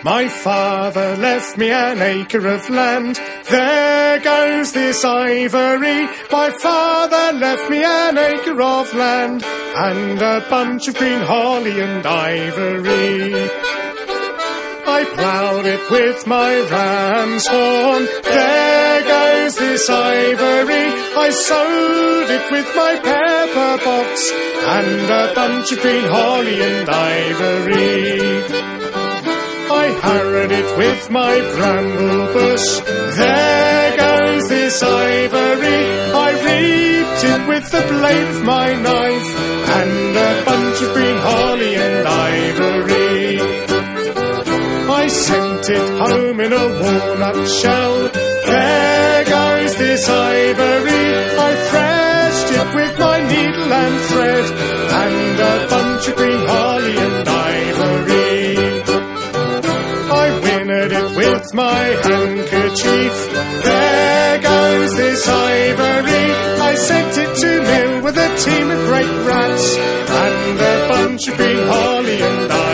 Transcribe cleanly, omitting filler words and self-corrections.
My father left me an acre of land. There goes this ivory. My father left me an acre of land and a bunch of green holly and ivory. I ploughed it with my ram's horn. There goes this ivory. I sowed it with my pepper box and a bunch of green holly and ivory. I harrowed it with my bramble bush. There goes this ivory. I reaped it with the blade of my knife and a bunch of green holly and ivory. I sent it home in a walnut shell. There goes this ivory. I threshed it with my needle and thread and a bunch of green holly and ivory. I winnowed it with my handkerchief. There goes this ivory. I sent it to mill with a team of great rats and a bunch of green holly and ivory.